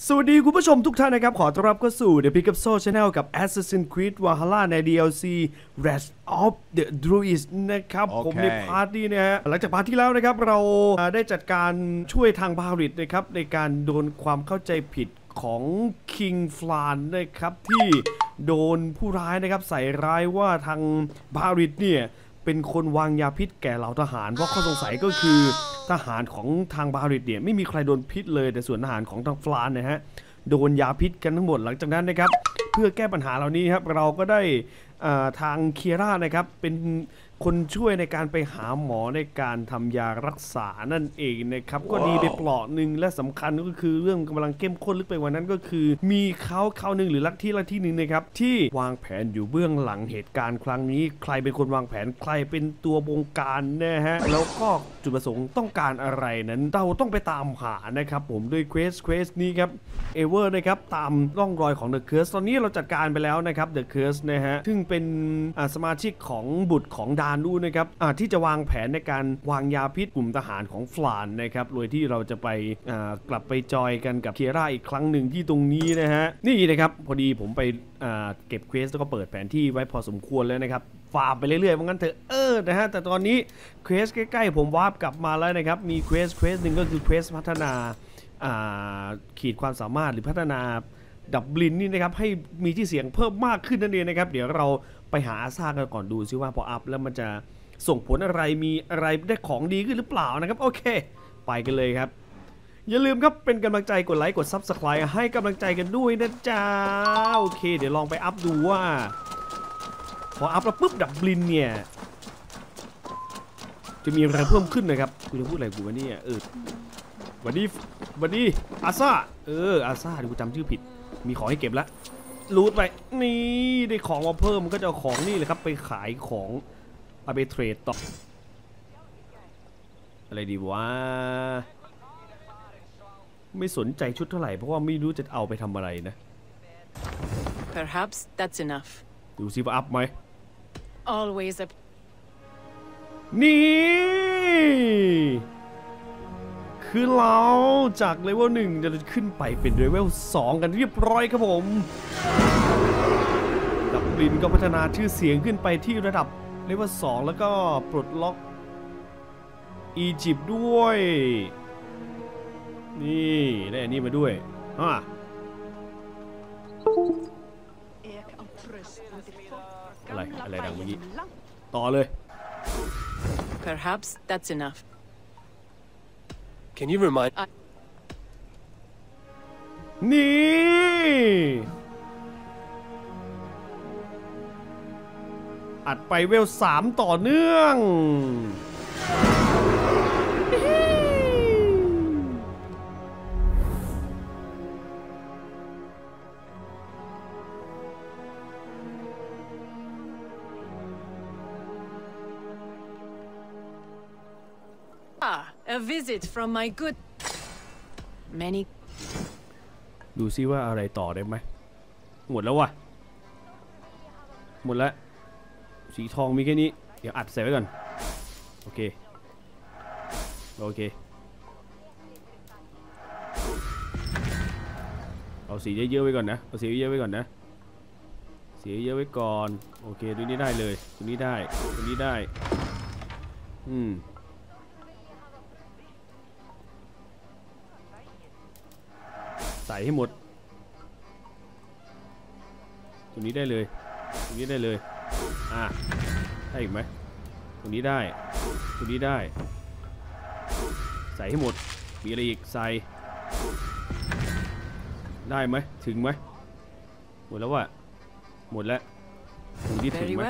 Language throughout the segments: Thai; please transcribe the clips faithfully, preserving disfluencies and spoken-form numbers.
สวัสดีคุณผู้ชมทุกท่านนะครับขอต้อนรับเข้าสู่ The Pickasso Channel กับ Assassin's Creed Valhalla ใน ดี แอล ซี Wrath of the Druids นะครับ okay. ผมในพาร์ทนี้นะฮะหลังจากพาร์ทที่แล้วนะครับเราได้จัดการช่วยทางบาริตนะครับในการโดนความเข้าใจผิดของ King Flan นะครับที่โดนผู้ร้ายนะครับใส่ร้ายว่าทางบาริตเนี่ยเป็นคนวางยาพิษแก่เหล่าทหารเพราะข้อสงสัยก็คือทหารของทางบาริตเนี่ยไม่มีใครโดนพิษเลยแต่ส่วนทหารของทางฟลานนะฮะโดนยาพิษกันทั้งหมดหลังจากนั้นนะครับเพื่อแก้ปัญหาเหล่านี้ครับเราก็ได้ทางเคียร่านะครับเป็นคนช่วยในการไปหาหมอในการทำยารักษานั่นเองนะครับ wow. ก็ดีไปเปลาะหนึ่งและสำคัญก็คือเรื่องกำลังเข้มข้นลึกไปกว่านั้นก็คือมีเขาเขาหนึ่งหรือลัทธิลัทธิหนึ่งนะครับที่วางแผนอยู่เบื้องหลังเหตุการณ์ครั้งนี้ใครเป็นคนวางแผนใครเป็นตัวบงการนะฮะแล้วก็จุดประสงค์ต้องการอะไรนั้นเราต้องไปตามหานะครับผมด้วยเควสเควสนี้ครับเอเวอร์นะครับตามร่องรอยของ The Curse ตอนนี้เราจัดการไปแล้วนะครับ The Curse นะฮะซึ่งเป็นสมาชิกของบุตรของดานูนะครับที่จะวางแผนในการวางยาพิษกลุ่มทหารของฟลานนะครับโดยที่เราจะไปกลับไปจอยกันกับเคียร่าอีกครั้งหนึ่งที่ตรงนี้นะฮะนี่นะครับพอดีผมไปเก็บเควสแล้วก็เปิดแผนที่ไว้พอสมควรแล้วนะครับฟาร์มไปเรื่อยๆว่างั้นเถอะเออนะฮะแต่ตอนนี้เควสใกล้ๆผมวาร์ปกลับมาแล้วนะครับมีเควสเควสหนึ่งก็คือเควสพัฒนาขีดความสามารถหรือพัฒนาดับบินนี่นะครับให้มีที่เสียงเพิ่มมากขึ้นนั่นเองนะครับเดี๋ยวเราไปหาอาซากันก่อนดูซิว่าพออัพแล้วมันจะส่งผลอะไรมีอะไรได้ของดีขึ้นหรือเปล่านะครับโอเคไปกันเลยครับอย่าลืมครับเป็นกำลังใจกดไลค์กด ซับสไครบ์ ให้กำลังใจกันด้วยนะจ๊ะโอเคเดี๋ยวลองไปอัพดูว่าพออัพแล้วปุ๊บดับบินเนี่ยจะมีอะไรเพิ่มขึ้นนะครับกูจะพูดอะไรกูวะเนี่ยเออวันนี้วันนี้อาซาเอออาซากูจำชื่อผิดมีของให้เก็บแล้วรูทไปนี่ได้ของมาเพิ่มมันก็จะเอาของนี่เลยครับไปขายของเอาไปเทรดต่ออะไรดีวะไม่สนใจชุดเท่าไหร่เพราะว่าไม่รู้จะเอาไปทำอะไรนะ Perhaps that's enough ดูซิว่าอัพไหม Always up นี่คือเราจากเลเวลหนึ่งจะขึ้นไปเป็นเลเวลสองกันเรียบร้อยครับผมดับบินก็พัฒนาชื่อเสียงขึ้นไปที่ระดับเลเวลสองแล้วก็ปลดล็อกอียิปต์ด้วยนี่ได้อันนี้มาด้วยฮะอะไรอะไรดังเมื่อกี้ต่อเลย Perhaps that's enough Can you remind นี่อัดไปเวลสามต่อเนื่อง A visit from my good many ดูซิว่าอะไรต่อได้ไหมหมดแล้ววะหมดแล้วสีทองมีแค่นี้เดี๋ยวอัดใส่ไว้ก่อนโอเคโอเคเอาสีเยอะๆไว้ก่อนนะเอาสีเยอะๆไว้ก่อนนะสีเยอะไว้ก่อนโอเคตัวนี้ได้เลยตัวนี้ได้ตัวนี้ได้อืมใส่ให้หมดตรงนี้ได้เลยตรงนี้ได้เลยอ่ะได้อีกไหมตรงนี้ได้ตรงนี้ได้ใส่ให้หมดมีอะไรอีกใส่ได้ไหมถึงไหมหมดแล้วว่ะหมดแล้วตรงนี้ถึงไหม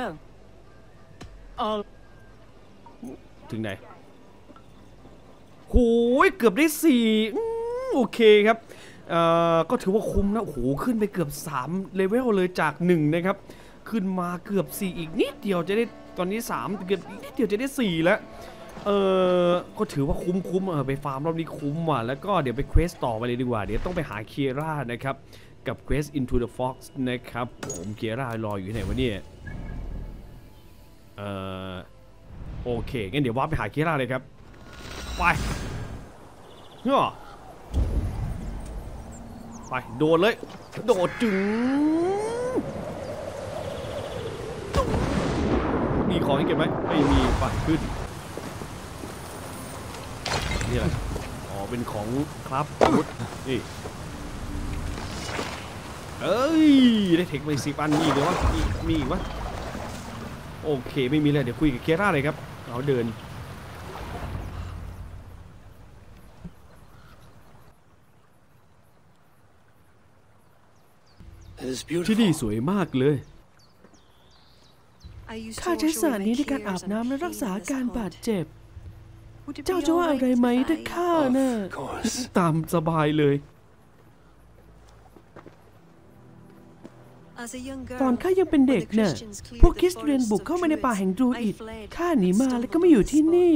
ถึงไหนโหยเกือบได้สี่โอเคครับเอ่อก็ถือว่าคุ้มนะโอ้โหขึ้นไปเกือบสามเลเวลเลยจากหนึ่งนะครับขึ้นมาเกือบสี่อีกนิดเดียวจะได้ตอนนี้สามเกือบนิดเดียวจะได้สี่แล้วเออก็ถือว่าคุ้มคุ้มเออไปฟาร์มรอบนี้คุ้มว่ะแล้วก็เดี๋ยวไปเควสต่อไปเลยดีกว่าเดี๋ยวต้องไปหาเคียร่านะครับกับเควส Into the Fox นะครับผมเคียร่ารออยู่ที่ไหนวะเนี่ยเอ่อโอเคงั้นเดี๋ยวว่าไปหาเคียร่าเลยครับไปเฮ้ยไปโดดเลยโดดจึงมีของให้เก็บไหมไม่มีไปขึ้นนี่อะไรอ๋อเป็นของครับอาวุธนี่เอ้ยได้เทคไปสิบอันมีอีกเหรอวะมีมีอีกวะโอเคไม่มีเลยเดี๋ยวคุยกับเคร่าเลยครับเราเดินที่นี่สวยมากเลยข้าใช้สระนี้ในการอาบน้ำและรักษาอาการบาดเจ็บเจ้าจะว่าอะไรไหมถ้าข้าน่ะตามสบายเลยตอนข้ายังเป็นเด็กน่ะพวกคริสเตียนบุกเข้ามาในป่าแห่งดรูอิดข้าหนีมาแล้วก็มาอยู่ที่นี่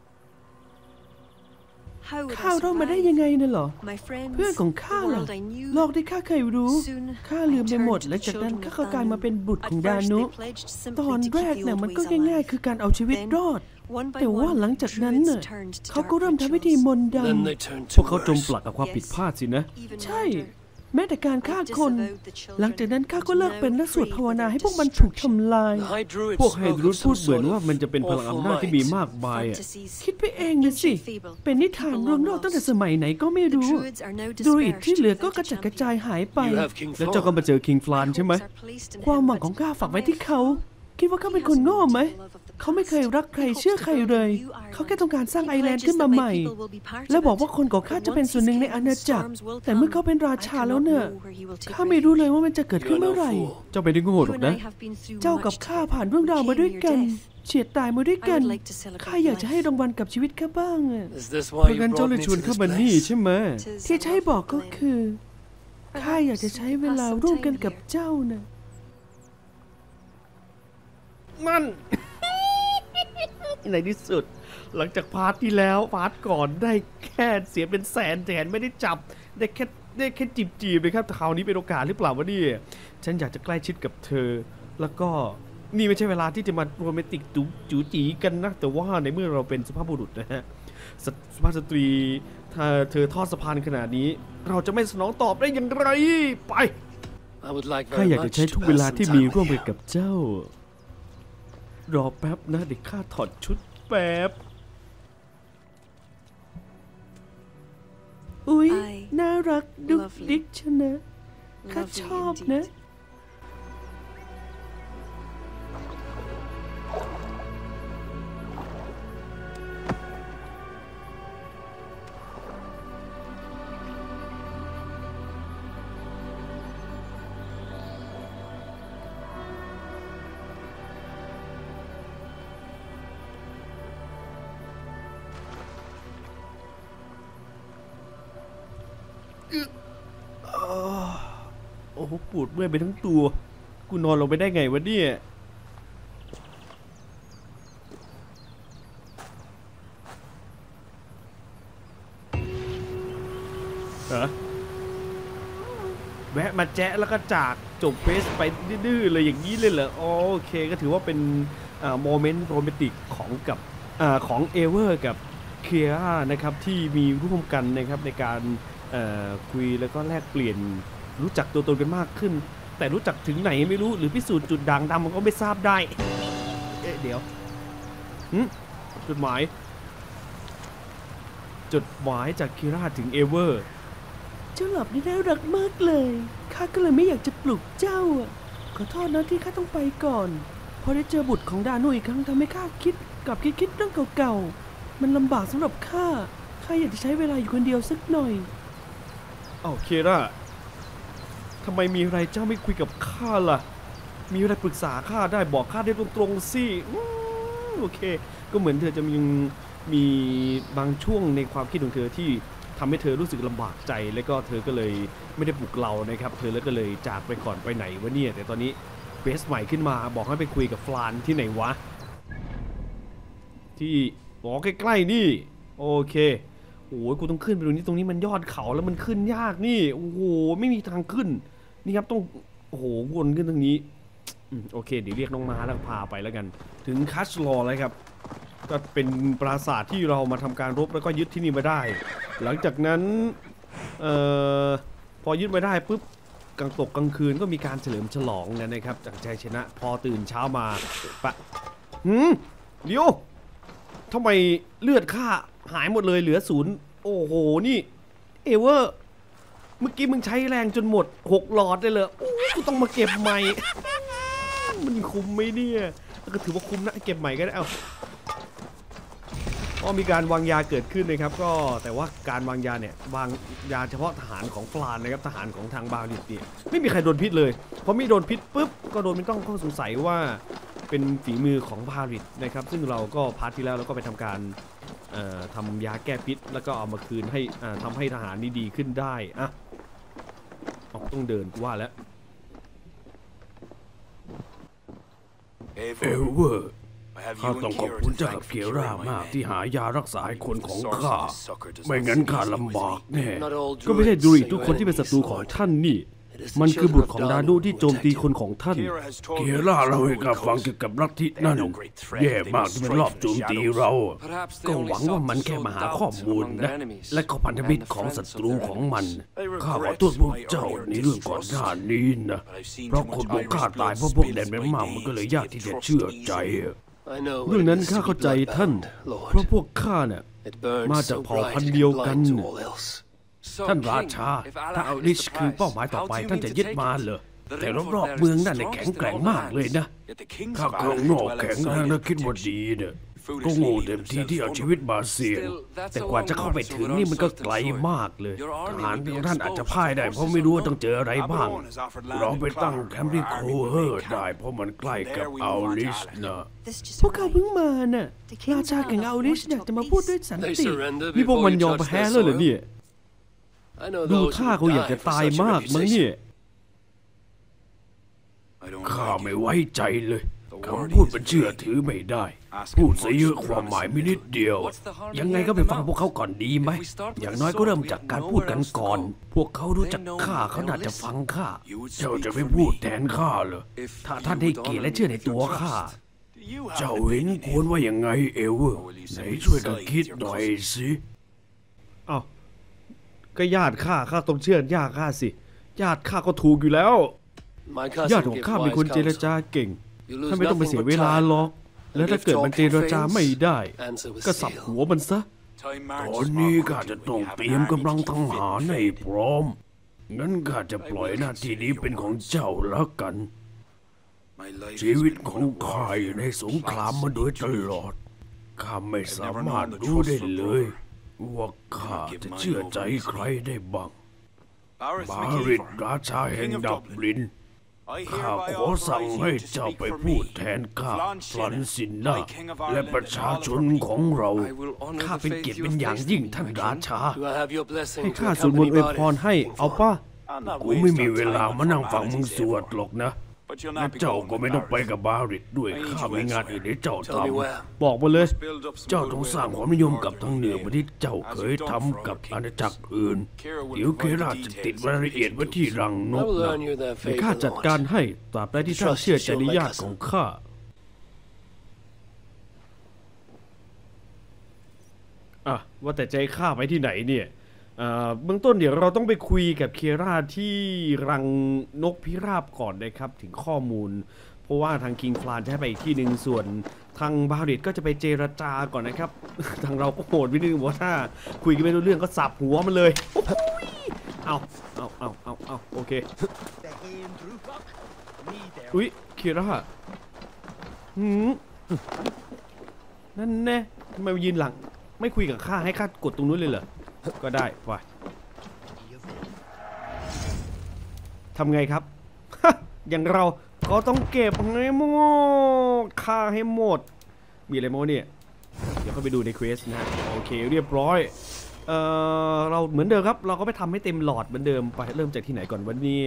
ข้ารอดมาได้ยังไงน่ะเหรอเพื่อนของข้าเหรอโลกที่ข้าเคยรู้ข้าลืมไปหมดและจากนั้นข้าเข้ากลายมาเป็นบุตรของดานุตอนแรกน่ะมันก็ง่ายๆคือการเอาชีวิตรอดแต่ว่าหลังจากนั้นน่ะเขาก็เริ่มทำพิธีมนต์ดำพวกเขาจมปลักกับความผิดพลาดสินะใช่แม้แต่การฆ่าคนหลังจากนั้นข้าก็เลิกเป็นและสวดภาวนาให้พวกมันถูกทำลายพวกไฮดรูสพูดเหมือนว่ามันจะเป็นพลังอำนาจที่มีมากมายอ่ะคิดไปเองนะสิเป็นนิทานเรื่องเล่าตั้งแต่สมัยไหนก็ไม่รู้ดรูอิดที่เหลือก็กระจัดกระจายหายไปแล้วเจ้าก็มาเจอคิงฟลานใช่ไหมความหวังของข้าฝากไว้ที่เขาคิดว่าเขาเป็นคนโง่ไหมเขาไม่เคยรักใครเชื่อใครเลยเขาแค่ต้องการสร้างไอแลนด์ขึ้นมาใหม่และบอกว่าคนของข้าจะเป็นส่วนหนึ่งในอาณาจักรแต่เมื่อเขาเป็นราชาแล้วเนี่ยข้าไม่รู้เลยว่ามันจะเกิดขึ้นเมื่อไหร่เจ้าไม่ได้โง่หรอกนะเจ้ากับข้าผ่านเรื่องราวมาด้วยกันเฉียดตายมาด้วยกันข้าอยากจะให้รางวัลกับชีวิตข้าบ้างเพราะงั้นเจ้าเลยชวนข้ามานี่ใช่ไหมที่ใช้บอกก็คือข้าอยากจะใช้เวลาร่วมกันกับเจ้านะนั่น ในที่สุดหลังจากพาร์ทที่แล้วพาร์ทก่อนได้แค่เสียเป็นแสนแสนไม่ได้จับได้แค่ได้แค่จีบจีบเลยครับแต่คราวนี้เป็นโอกาสหรือเปล่าวะเนี่ยฉันอยากจะใกล้ชิดกับเธอแล้วก็นี่ไม่ใช่เวลาที่จะมาโรแมนติกจูจูจีกันนะแต่ว่าในเมื่อเราเป็นสุภาพบุรุษนะฮะสุภาพสตรีถ้าเธอทอดสะพานขนาดนี้เราจะไม่สนองตอบได้อย่างไรไปข้าอยากจะใช้ทุกเวลาที่มีร่วมกันกับเจ้ารอแป๊บนะเดี๋ยวข้าถอดชุดแป๊บอุ๊ยน่ารักดุกดิกชนะข้าชอบนะโอ้โหปวดเมื่อยไปทั้งตัวกูนอนลงไปได้ไงวะเนี่ยฮะแวะมาแจ๊ะแล้วก็จากจบเฟสไปดื้อๆเลยอย่างนี้เลยเหรอโอเคก็ถือว่าเป็นโมเมนต์โรแมนติกของกับอของเอเวอร์กับเคียร่านะครับที่มีร่วมกันนะครับในการคุยแล้วก็แลกเปลี่ยนรู้จักตัวตนกันมากขึ้นแต่รู้จักถึงไหนไม่รู้หรือพิสูจน์จุดด่างดำมันก็ไม่ทราบได้เอ๊ะเดี๋ยวจดหมายจดหมายจากคิราถึงเอเวอร์เจ้าหลับได้น่ารักมากเลยข้าก็เลยไม่อยากจะปลุกเจ้าขอโทษนะที่ข้าต้องไปก่อนพอได้เจอบุตรของดานุอีกครั้งทำให้ข้าคิดกับคิดคิดเรื่องเก่าๆมันลำบากสำหรับข้าข้าอยากจะใช้เวลาอยู่คนเดียวสักหน่อยเอ้าคิราทำไมมีอะไรเจ้าไม่คุยกับข้าล่ะมีอะไรปรึกษาข้าได้บอกข้าได้ตรงๆสิโอเคก็เหมือนเธอจะมีมีบางช่วงในความคิดของเธอที่ทำให้เธอรู้สึกลำบากใจแล้วก็เธอก็เลยไม่ได้ปลุกเรานะครับเธอแล้วก็เลยจากไปก่อนไปไหนวะเนี่ยแต่ตอนนี้เฟสใหม่ขึ้นมาบอกให้ไปคุยกับฟลานที่ไหนวะที่บอกใกล้ๆนี่โอเคโอ้ยกูต้องขึ้นไปตรงนี้ตรงนี้มันยอดเขาแล้วมันขึ้นยากนี่โอ้โหไม่มีทางขึ้นนี่ครับต้องโอ้โหวนขึ้นตรงนี้โอเคเดี๋ยวเรียกน้องมาแล้วพาไปแล้วกันถึงคัชลอแล้วครับก็เป็นปราสาทที่เรามาทำการรบแล้วก็ยึดที่นี่มาได้หลังจากนั้นเอ่อพอยึดไว้ได้ปุ๊บกลางตกกลางคืนก็มีการเฉลิมฉลองกันนะครับจากชัยชนะพอตื่นเช้ามาปะหืมเดี๋ยวทำไมเลือดข้าหายหมดเลยเหลือศูนย์โอ้โหนี่เอเวอร์เมื่อกี้มึงใช้แรงจนหมดหกหลอดเลยเหรอโอ้กูต้องมาเก็บใหม่มันคุ้มไหมเนี่ยก็ถือว่าคุ้มนะเก็บใหม่ก็ได้เอาก็มีการวางยาเกิดขึ้นนะครับก็แต่ว่าการวางยาเนี่ยวางยาเฉพาะทหารของฟลานนะครับทหารของทางบาลิตเนี่ยไม่มีใครโดนพิษเลยพอไม่โดนพิษปุ๊บก็โดนไม่ต้องข้อสงสัยว่าเป็นฝีมือของบาลิตนะครับซึ่งเราก็พาร์ทที่แล้วเราก็ไปทำการทำยาแก้พิษแล้วก็เอามาคืนให้ทำให้ทหารนี่ดีขึ้นได้อะต้องเดินกูว่าแล้วเอเวอร์ข้าต้องขอบคุณเจ้ากับเกียร่ามากที่หายารักษาให้คนของข้าไม่งั้นข้าลำบากแน่ก็ไม่ใช่ดูริทุกคนที่เป็นศัตรูของท่านนี่มันคือบุตรของดาดูที่โจมตีคนของท่านเกียร่าเราให้ข้าฟังเกี่ยวกับลัทธินั่นแย่มากที่มันรอบโจมตีเราก็หวังว่ามันแค่มาหาข้อมูลนะและก็พันธมิตรของศัตรูของมันข้าขอโทษพวกเจ้าในเรื่องก่อนหน้านี้นะเพราะคนของข้าตายเพราะพวกแดนแมงมุมมันก็เลยยากที่จะเชื่อใจเรื่องนั้นข้าเข้าใจท่านเพราะพวกข้าเนี่ยมาจากเผ่าพันธุ์เดียวกันท่านราชาถ้าเอาลิชคือเป้าหมายต่อไปท่านจะยึดมาเหรอแต่รอบๆเมืองนั่นเนี่ยแข็งแกร่งมากเลยนะข้าข้างนอกแข็งแรงและคิดว่าดีเนี่ยก็โง่เต็มที่ที่เอาชีวิตมาเสี่ยงแต่กว่าจะเข้าไปถึงนี่มันก็ไกลมากเลยทหารของท่านอาจจะพ่ายได้เพราะไม่รู้ว่าต้องเจออะไรบ้างเราไปตั้งแคมป์ที่โคเฮอร์ได้เพราะมันใกล้กับอัลลิชนะพวกเขาเพิ่งมาน่ะราชาแห่งอัลลิชอยากจะมาพูดด้วยสันตินี่พวกมันยอมแพ้แล้วเหรอเนี่ยดูท่าเขาอยากจะตายมากมั้งเนี่ยข้าไม่ไว้ใจเลยคำพูดมันเชื่อถือไม่ได้พูดซะเยอะความหมายไม่นิดเดียวยังไงก็ไปฟังพวกเขาก่อนดีไหมอย่างน้อยก็เริ่มจากการพูดกันก่อนพวกเขารู้จักข้าเขาน่าจะฟังข้าเจ้าจะไม่พูดแทนข้าเหรอถ้าท่านให้เกียรติและเชื่อในตัวข้าเจ้าเห็นควรว่ายังไงเอเวอร์ไหนช่วยกันคิดหน่อยสิอ้าวก็ญาติข้าข้าต้องเชื่อญาติข้าสิญาติข้าก็ถูกอยู่แล้วญาติของข้าเป็นคนเจรจาเก่งท่านไม่ต้องไปเสียเวลาหรอกแล้วถ้าเกิดมันเจรจาไม่ได้ก็สับหัวมันซะตอนนี้ข้าจะต้องเตรียมกำลังทหารให้พร้อมงั้นข้าจะปล่อยหน้าที่นี้เป็นของเจ้าแล้วกันชีวิตของข้าอยู่ในสงครามมาโดยตลอดข้าไม่สามารถรู้ได้เลยว่าข้าจะเชื่อใจใครได้บ้างบาริตราชาแห่งดับลินข้าขอสั่งให้เจ้าไปพูดแทนข้าฟลันซินนาและประชาชนของเราข้าเป็นเกียรติเป็นอย่างยิ่งท่านราชาให้ข้าสวดมนต์อวยพรให้เอาป่ะกูไม่มีเวลามานั่งฟังมึงสวดหรอกนะและเจ้าก็ไม่ต้องไปกับบาริตด้วยข้ามีงานอื่นให้เจ้าทำบอกมาเลยเจ้าต้องสร้างความนิยมกับทางเหนือเหมือนที่เจ้าเคยทำกับอาณาจักรอื่นเดี๋ยวเคราจะติดรายละเอียดไว้ที่รังนกนะให้ข้าจัดการให้ตราบใดที่ท่านเชื่อใจในญาติของข้าอ่ะว่าแต่ใจข้าไปที่ไหนเนี่ยเบื้องต้นเดี๋ยวเราต้องไปคุยกับเคียร่าที่รังนกพิราบก่อนนะครับถึงข้อมูลเพราะว่าทางคิงฟลานจะให้ไปอีกที่หนึ่งส่วนทางบาริตก็จะไปเจรจาก่อนนะครับทางเราก็โหดวินึงว่าถ้าคุยกันไม่รู้เรื่องก็สับหัวมันเลยเอาเอาเอาเอาเอาโอเคอุ๊ยเคียร่าหืมนั่นแน่ทำไมมายืนหลังไม่คุยกับข้าให้ข้ากดตรงนู้นเลยเหรอก็ได้ไปทำไงครับอย่างเราก็ต้องเก็บให้หมดฆ่าให้หมดมีอะไรโมเนี่ยเดี๋ยวเข้าไปดูในเควสนะโอเคเรียบร้อยเออเราเหมือนเดิมครับเราก็ไปทำให้เต็มหลอดเหมือนเดิมไปเริ่มจากที่ไหนก่อนวันนี้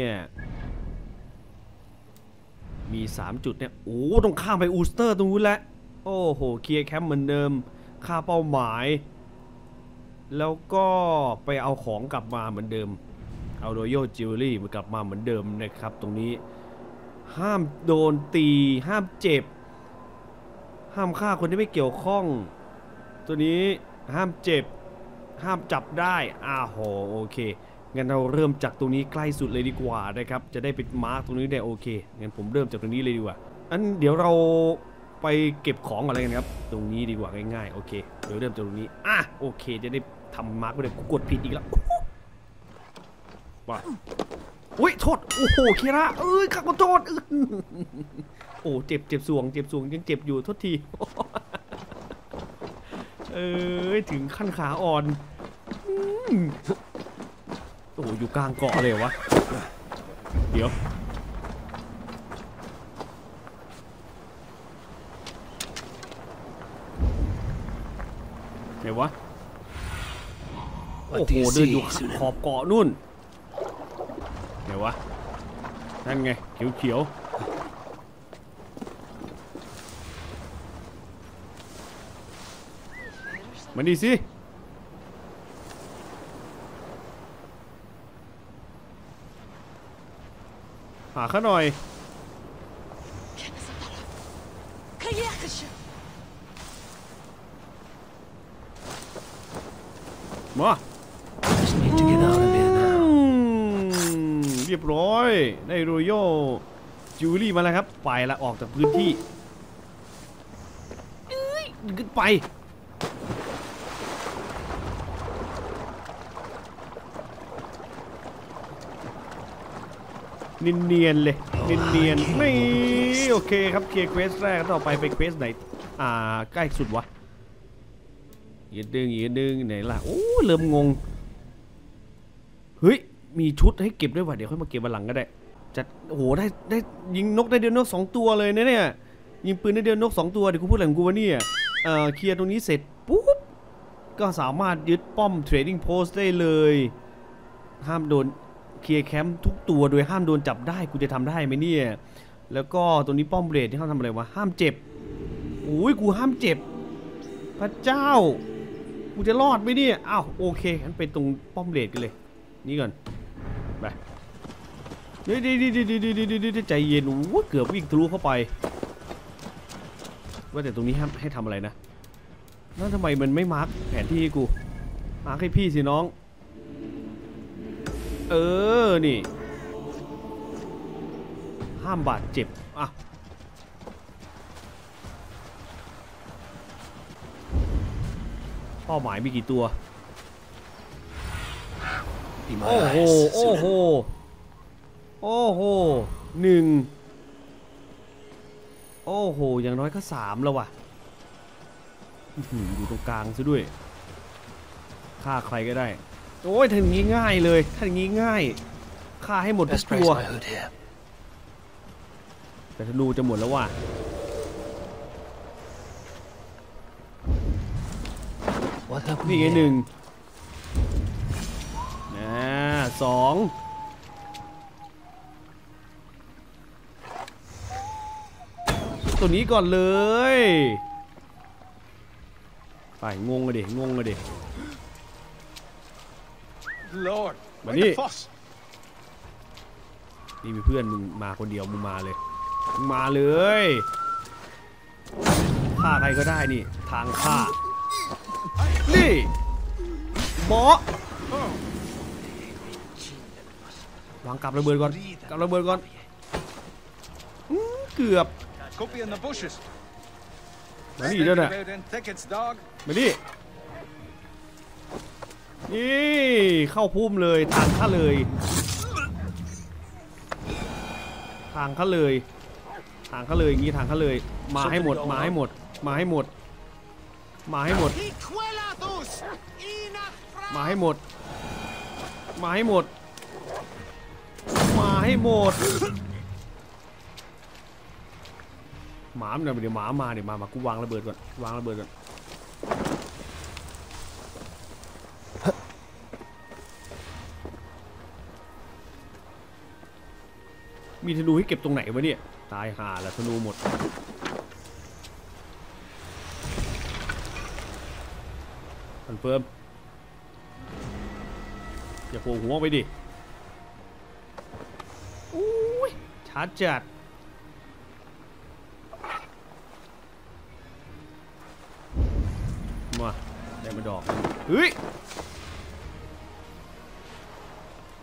มีสามจุดเนี่ยโอ้ต้องข้ามไปอูสเตอร์ตรงนู้นแหละโอ้โหเคลียร์แคมป์เหมือนเดิมค่าเป้าหมายแล้วก็ไปเอาของกลับมาเหมือนเดิมเอารอยัลจิวเวลรี่มากลับมาเหมือนเดิมนะครับตรงนี้ห้ามโดนตีห้ามเจ็บห้ามฆ่าคนที่ไม่เกี่ยวข้องตัวนี้ห้ามเจ็บห้ามจับได้อ้าวโหโอเคงั้นเราเริ่มจากตรงนี้ใกล้สุดเลยดีกว่านะครับจะได้เป็นมาร์กตรงนี้ได้โอเคงั้นผมเริ่มจากตรงนี้เลยดีกว่าอันเดี๋ยวเราไปเก็บของอะไรกันครับตรงนี้ดีกว่าง่ายๆโอเคเดี๋ยวเริ่มจากตรงนี้อ่ะโอเคจะได้ทำมาร์กไปเลยกูกดผิดอีกแล้วว้าอุ้ยโทษโอ้โหเคระเอ้ยข้าขอโทษโอ้เจ็บเจ็บสวงเจ็บสวงยังเจ็บอยู่โทษทีเอ้ยถึงขั้นขาอ่อนโอ้โหอยู่กลางเกาะเลยวะเดี๋ยวไหนวะโอ้โหเดินอยู่ขอบเกาะนู่นไหนวะนั่นไงเขียวเขียวมาดิสิหาข้าหน่อยมาเรียบร้อยได้โรโยจูลี่มาแล้วครับไปละออกจากพื้นที่ขึ้นไปเนียนๆเลยเนียนๆนี่โอเคครับเคลียร์เควสแรกต่อไปไปเควสไหนอ่าใกล้สุดวะยืดดึงยืดดึงไหนล่ะโอ้เริ่มงงเฮ้ยมีชุดให้เก็บด้วยวะเดี๋ยวค่อยมาเก็บวันหลังก็ได้จัดโอ้โหได้ได้ยิงนกได้เดียวนกสองตัวเลยนะเนี่ยยิงปืนได้เดียวนกสองตัวเดี๋ยวกูพูดอะไรของกูวะเนี่ยเอ่อเคลียร์ตรงนี้เสร็จปุ๊บก็สามารถยึดป้อมเทรดดิ้งโพสต์ได้เลยห้ามโดนเคลียร์แคมป์ทุกตัวโดยห้ามโดนจับได้กูจะทำได้ไหมเนี่ยแล้วก็ตัวนี้ป้อมเบรดที่เขาทำอะไรวะห้ามเจ็บโอ้ยกูห้ามเจ็บพระเจ้ากูจะรอดไหมเนี่ยอ้าวโอเคงั้นไปตรงป้อมเบรดกันเลยนี่ก่อนไปเดี๋ยวเดี๋ยวเดี๋ยวเดี๋ยวเดี๋ยวใจเย็นโอ้เกือบวิ่งทะลุเข้าไปว่าแต่ตรงนี้ให้ให้ทำอะไรนะแล้วทำไมมันไม่มาร์กแผนที่ให้กูมาร์กให้พี่สิน้องเออนี่ห้ามบาดเจ็บอ่ะเป้าหมายมีกี่ตัวโอ้โหโอ้โหโอ้โหหนึ่งโอ้โหอย่างน้อยก็สามแล้วว่ะอยู่ตรงกลางซะด้วยฆ่าใครก็ได้โอ้ยทำอย่างนี้ง่ายเลยทำอย่างนี้ง่ายฆ่าให้หมดทุกตัวแต่ธนูจะหมดแล้วว่ะนี่ไงหนึ่งนะสองตัวนี้ก่อนเลยไปงงเลยดิงงเลยดิมานี่นี่มีเพื่อนมึงมาคนเดียวมึงมาเลยมึงมาเลยฆ่าใครก็ได้นี่ทางฆ่านี่บอวางกับระเบิดก่อนกับระเบิดก่อนเกือบมานี่ด้วยนะมานี่นี่เข้าพุ่มเลยทางข้าเลยทางข้าเลยทางข้าเลยอย่างนี้ทางข้าเลยมาให้หมดมาให้หมดมาให้หมดมาให้หมดมาให้หมดมาให้หมดมาให้หมดหมาเนี่ยเดี๋ยวหมามาเดี๋ยวมามากูวางระเบิดก่อนวางระเบิดก่อนมีธนูให้เก็บตรงไหนวะเนี่ยตายห่าแล้วธนูหมดคอนเฟิร์มอย่าโผล่หัวไปดิอุ้ยชาร์จจัดมาได้มาดอกเฮ้ย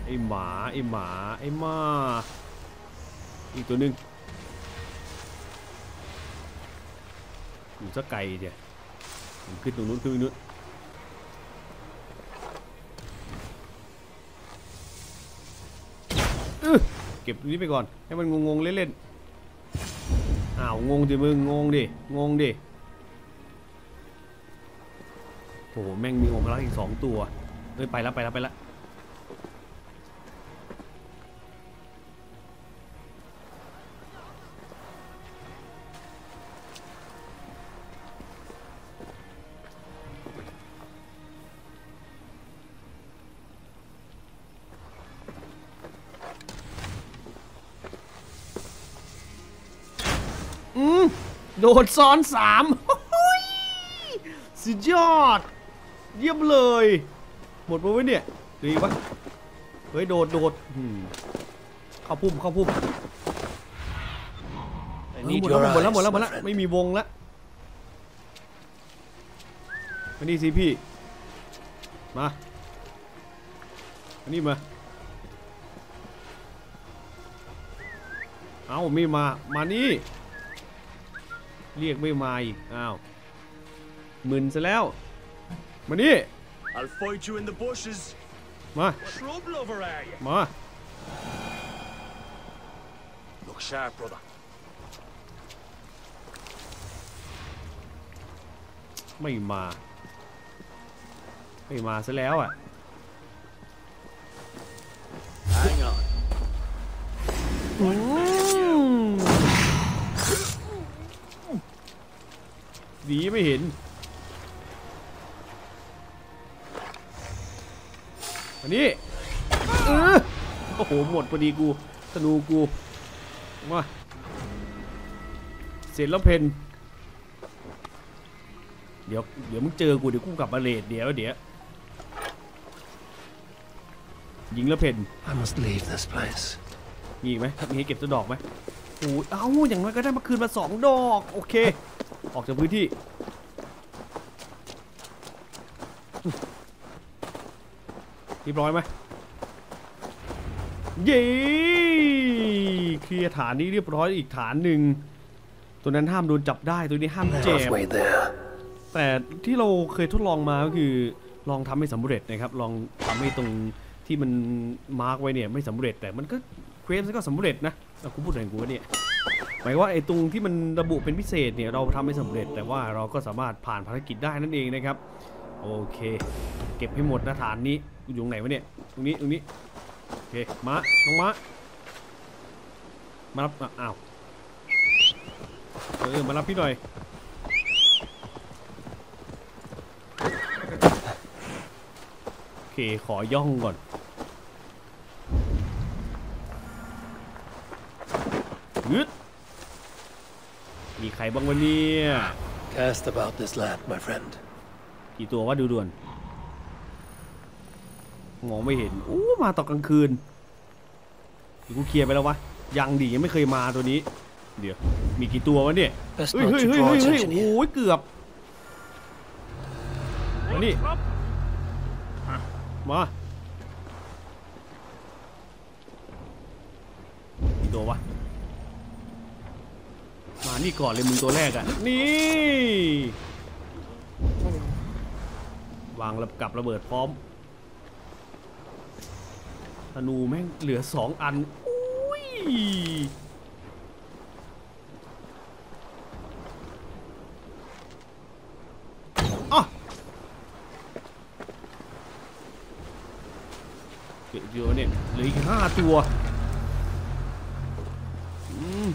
อ้หมาไอ้หมาไอ้หมาอีกตัวหนึ่งอยู่สักไกลเดี๋ยวผมขึ้นตรงนู้นขึ้นตรงนู้นเก็บตรงนี้ไปก่อนให้มันงงๆเล่นๆอ้าวงงดิมึงงงดิงงดิโอ้โหแม่งมีองค์พระอีกสองตัวเฮ้ยไปแล้วไปแล้วไปแล้วอืมโดดซ้อนสามสุดยอดเยี่ยมเลยหมดไปไว้เนี่ยดีปะเฮ้ยโดดโดดเข้าพุ่มเข้าพุ่มหมดแล้วหมดแล้วหมดแล้วหมดแล้วไม่มีวงแล้วมานี่สิพี่มาอันนี้มาเอาไม่มามานี่เรียกไม่มาอีกอ้าวมึนซะแล้วมานี่ I'll fight you in the bushes มา shrub lover are you มา look sharp brother ไม่มาไม่มาซะแล้วอ่ะ hang on ดีไม่เห็นอันนี้เออโอ้โหหมดพอดีกูธนูกูมาเสร็จแล้วเพนเดี๋ยวเดี๋ยวมึงเจอกูเดี๋ยวกูกลับมาเลดเดี๋ยวเดี๋ยวยิงแล้วเพน I must leave this place มีอีกไหมมีให้เก็บตัวดอกไหมโอ้เอ้าอย่างน้อยก็ได้มาคืนมาสองดอกโอเคออกจากพื้นที่เรียบร้อยไหมเย้เคลียร์ฐานนี้เรียบร้อยอีกฐานหนึ่งตัวนั้นห้ามโดนจับได้ตัวนี้ห้ามเจ็บแต่ที่เราเคยทดลองมาก็คือลองทำให้สำเร็จนะครับลองทำให้ตรงที่มันมาร์กไว้เนี่ยไม่สำเร็จแต่มันก็เควสก็สำเร็จนะเราคุณพูดอะไรกูวะเนี่ยหมายว่าไอ้ตรงที่มันระบุเป็นพิเศษเนี่ยเราทำไม่สำเร็จแต่ว่าเราก็สามารถผ่านภารกิจได้นั่นเองนะครับโอเคเก็บให้หมดนะฐานนี้อยู่ตรงไหนวะเนี่ยตรงนี้ตรงนี้โอเคมาน้องมามารับอ้าวเออมารับพี่หน่อยโอเคขอย่องก่อนยึดมีใครบ้างวะเนี่ย Cast about this land, my friend กี่ตัววะดูด่วนมองไม่เห็นโอ้มาตอนกลางคืนกูเคลียร์ไปแล้ววะยังดียังไม่เคยมาตัวนี้เดี๋ยวมีกี่ตัววะเนี่ยเฮ้ยเฮ้ยเฮ้ยเฮ้ยเฮ้ยโอ้ยเกือบมานี่มากี่ตัววะมานี่ก่อนเลยมึงตัวแรกอ่ะนี่วางระกับระเบิดพร้อมธนูแม่งเหลือสองอันอุ้ยอ่ะเยอะเนี่ยเหลืออีกห้าตัวอืม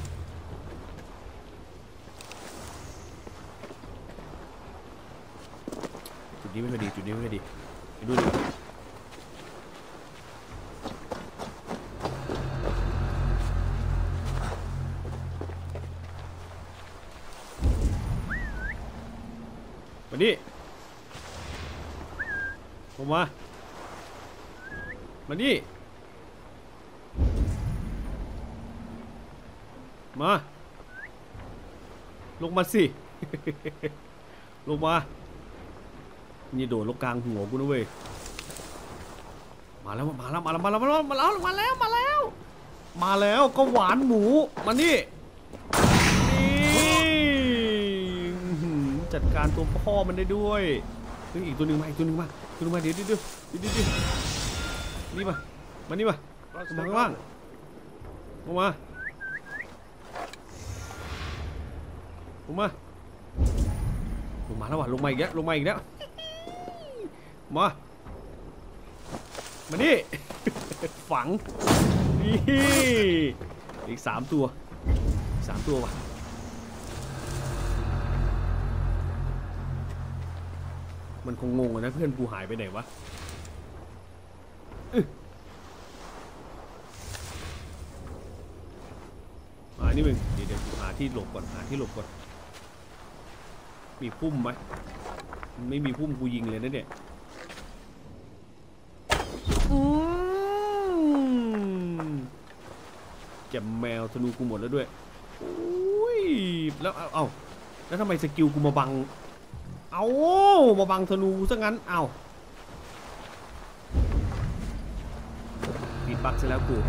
จุดนี้ไม่ค่อยดีจุดนี้ไม่ค่อยดีไปดูดิมาดิลงมามาดิมาลงมาสิ ลงมานี่โดดลงกลางหัวกูนะเว้ยมาแล้วมาแล้วมาแล้วมาแล้วมาแล้วมาแล้วมาแล้วมาแล้วมาแล้วก็หวานหมูมานี่จัดการตัวพ่อมันได้ด้วยอีกตัวหนึ่งมาอีกตัวหนึ่งมาตัวหนึ่งมาเดี๋ยวเดี๋ยวเดี๋ยวเดี๋ยวนี่มามานี่มามาข้างล่างลงมาลงมาลงมาแล้วว่ะลงมาอีกแล้วลงมาอีกแล้วมามานี่ฝังนี่อีกสามตัวสามตัวว่ะมันคงงงนะเพื่อนกูหายไปไหนวะมานี่มึงเดี๋ยวเดี๋ยวหาที่หลบก่อนหาที่หลบก่อนมีพุ่มไหมไม่มีพุ่มกูยิงเลยนะเนี่ยแกมแมวธนูกูหมดแล้วด้วยอุ้ยแล้วเอาเอาแล้วทำไมสกิลกูมาบังเอามาบังธนูซะงั้นเอาปิดบักซะแล้วกู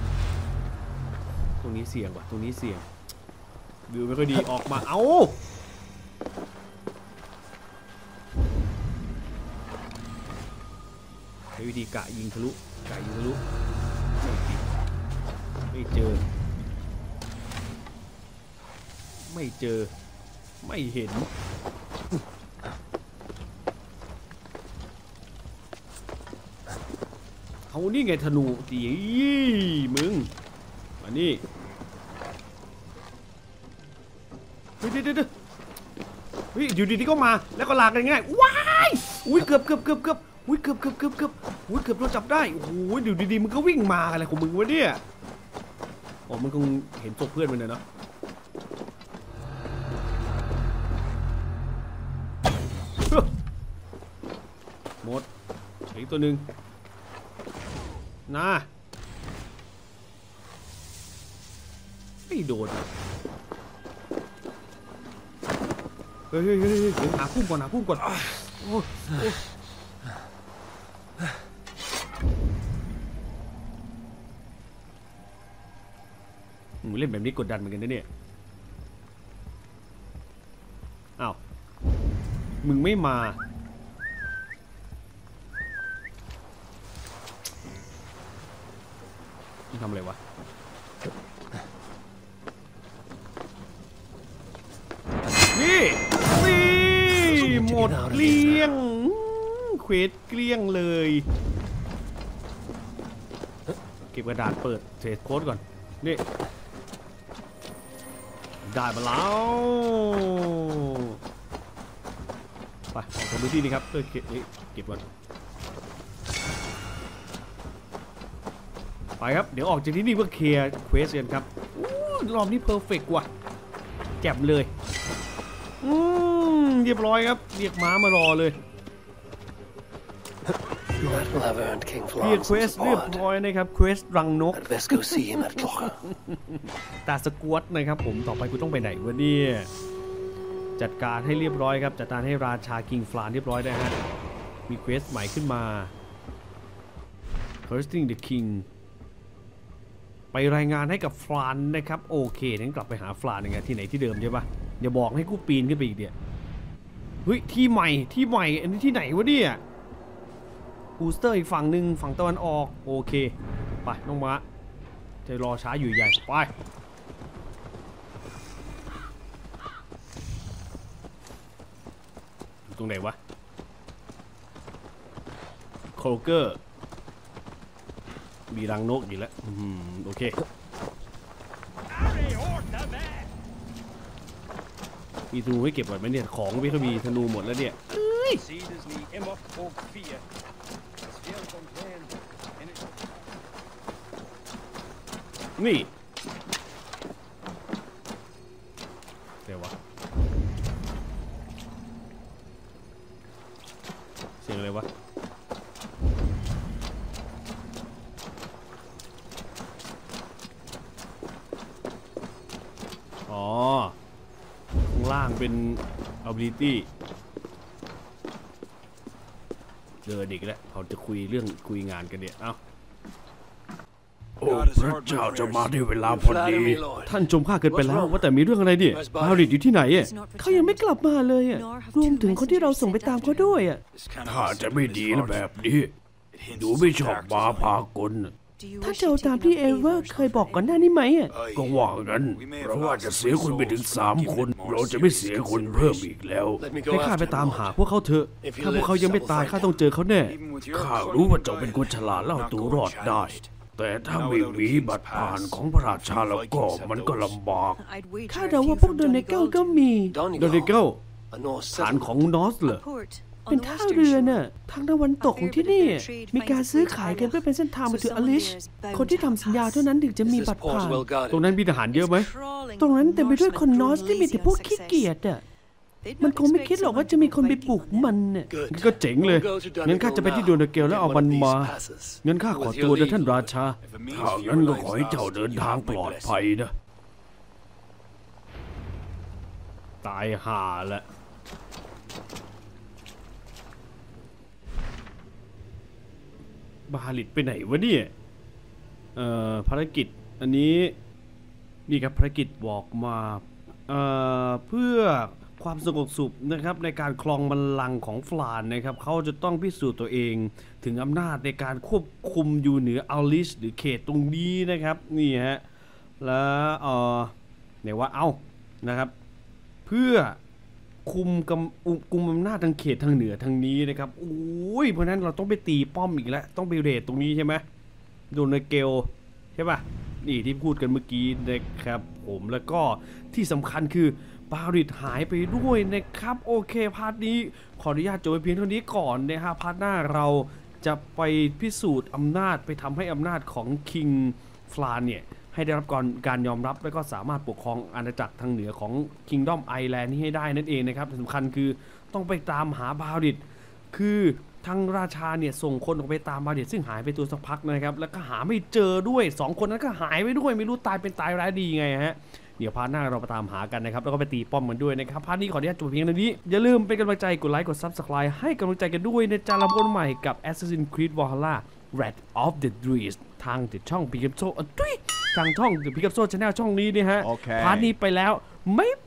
ตรงนี้เสี่ยงว่ะตรงนี้เสี่ยงดูไม่ค่อยดีออกมาเอาใช้วิธีกะยิงทะลุกะยิงทะลุไม่เจอไม่เจอไม่เห็นเอานี่ไงธนูดีมึงมานี่เฮ้ยเดี๋ยวเดี๋ยวเฮ้ยอยู่ดีๆก็มาแล้วก็ลากกันง่ายว้ายอุ้ยเกือบเกือบเกือบเกือบอุ้ยเกือบเกือบเกือบเกือบอุ้ยเกือบโดนจับได้โอ้โหอยู่ดีๆมึงก็วิ่งมาอะไรของมึงวะเนี่ยอ๋อมึงคงเห็นศพเพื่อนมันเนาะหมดอีกตัวหนึ่งนะไม่โดนเฮ้ยเฮ้ยเฮ้ยหาพุ่มก่อนหาพุ่มก่อนโอ้มึงเล่นแบบนี้กดดันเหมือนกันนะเนี่ยอ้าวมึงไม่มามึงทำอะไรวะนี่นี่หมดเกลี้ยงเควสเกลี้ยงเลยเก็บกระดาษเปิดเทสโค้ดก่อนนี่ได้มาแล้วไปผมดูที่นี่ครับเพื่อเก็บเก็บก่อนไปครับเดี๋ยวออกจากที่นี่เพื่อเคลียร์เควสกันครับรอบนี้เพอร์เฟกต์ว่ะแจ่มเลยอืมเรียบร้อยครับเรียกม้ามารอเลยเรียกเควสเรียบร้อยนะครับเควสรังนกตาสกวตนะครับผมต่อไปกูต้องไปไหนวะเนี่ยจัดการให้เรียบร้อยครับจัดการให้ราชาคิงฟลานเรียบร้อยได้ฮะมีเควสใหม่ขึ้นมา Cursing the King ไปรายงานให้กับฟลานนะครับโอเคงั้นกลับไปหาฟลานยังไงที่ไหนที่เดิมใช่ปะอย่าบอกให้กูปีนขึ้นไปอีกเดี๋ยวเฮ้ยที่ใหม่ที่ใหม่อันนี้ที่ไหนวะเนี่ยบูสเตอร์อีกฝั่งหนึ่งฝั่งตะวันออกโอเคไปน้องม้าจะรอช้าอยู่ใหญ่ไปตรงไหนวะโคลเกอร์มีรังนกอยู่แล้วอืมโอเคมีธนูให้เก็บไว้ไหมเนี่ยของไม่ค่อยมีธนูหมดแล้วเนี่ยนี่เดี๋ยววะเสียงอะไรวะอ๋อข้างล่างเป็น ability เดินอีกแล้วเขาจะคุยเรื่องคุยงานกันเนี่ยเอ้าโอ้พระเจ้าจะมาได้เวลาพอดีท่านชมข้าเกินไปแล้วว่าแต่มีเรื่องอะไรเนี่ยบาริดอยู่ที่ไหนอ่ะเขายังไม่กลับมาเลยอ่ะรวมถึงคนที่เราส่งไปตามเขาด้วยอ่ะถ้าจะไม่ดีแล้วแบบนี้ดูไม่ชอบมาพากลถ้าเจ้าตามที่เอเวอร์เคยบอกก่อนหน้านี้ไหมอ่ะก็ว่างั้นเพราะว่าจะเสียคนไปถึงสามคนเราจะไม่เสียคนเพิ่มอีกแล้วให้ข้าไปตามหาพวกเขาเถอะถ้าพวกเขายังไม่ตายข้าต้องเจอเขาแน่ข้ารู้ว่าเจ้าเป็นคนฉลาดเล่าตัวรอดได้แต่ถ้าไม่มีบัตรผ่านของพระราชาแล้วก็มันก็ลำบากข้าเดาว่าพวกโดเนเกิลก็มีโดเนเกิลฐานของนอสเหรอเป็นท่าเรือน่ะทางตะวันตกของที่นี่มีการซื้อขายกันเพื่อเป็นเส้นทางมาถึงอลิชคนที่ทำสัญญาเท่านั้นถึงจะมีบัตรผ่านตรงนั้นมีทหารเยอะไหมตรงนั้นเต็มไปด้วยคนนอสที่มีแต่พวกขี้เกียจอ่ะมันคงไม่คิดหรอกว่าจะมีคนไปปลุกมันเนี่ยก็เจ๋งเลยงั้นข้าจะไปที่โดเนเกิลแล้วเอามันมางั้นข้าขอตัวนะท่านราชาถ้างั้นก็ขอให้เจ้าเดินทางปลอดภัยนะตายห่าละบาลิดไปไหนวะเนี่ยเอ่อภารกิจอันนี้นี่ครับภารกิจบอกมาเอ่อเพื่อความสงบสุขนะครับในการครองบัลลังก์ของฟลานนะครับเขาจะต้องพิสูจน์ตัวเองถึงอำนาจในการควบคุมอยู่เหนืออัลลิชหรือเขตตรงนี้นะครับนี่ฮะแล้วเอ่อไหนว่าเอ้านะครับเพื่อคุมกำกุมอำนาจทางเขตทางเหนือทางนี้นะครับโอ้ยเพราะนั้นเราต้องไปตีป้อมอีกแล้วต้องไปเรดตรงนี้ใช่ไหมโดนเกลใช่ป่ะนี่ที่พูดกันเมื่อกี้นะครับผมแล้วก็ที่สำคัญคือบาริดหายไปด้วยนะครับโอเคพาร์ทนี้ขออนุญาตจบไปเพียงเท่านี้ก่อนนะฮะพาร์ทหน้าเราจะไปพิสูจน์อำนาจไปทำให้อำนาจของคิงฟลานเนี่ยให้ได้รับการการยอมรับและก็สามารถปกครองอาณาจักรทางเหนือของ Kingdom Island นี้ให้ได้นั่นเองนะครับสำคัญคือต้องไปตามหาบาริดคือทางราชาเนี่ยส่งคนออกไปตามบาริดซึ่งหายไปตัวสักพักนะครับแล้วก็หาไม่เจอด้วยสองคนนั้นก็หายไปด้วยไม่รู้ตายเป็นตายร้ายดีไงฮะเดี๋ยวพาร์ทหน้าเราไปตามหากันนะครับแล้วก็ไปตีป้อมกันด้วยนะครับพาร์ทนี้ขออนุญาตจบเพียงเท่านี้อย่าลืมเป็นกำลังใจกดไลค์กด Subscribe ให้กำลังใจกันด้วยในจานละคนใหม่กับ Assassin's Creed Valhalla Wrath of the Druids ทางติดช่อง Pikachu ทางช่อง The Pikachu Channel ช่องนี้นี่ฮะ Okay. พาร์ทนี้ไปแล้วไม่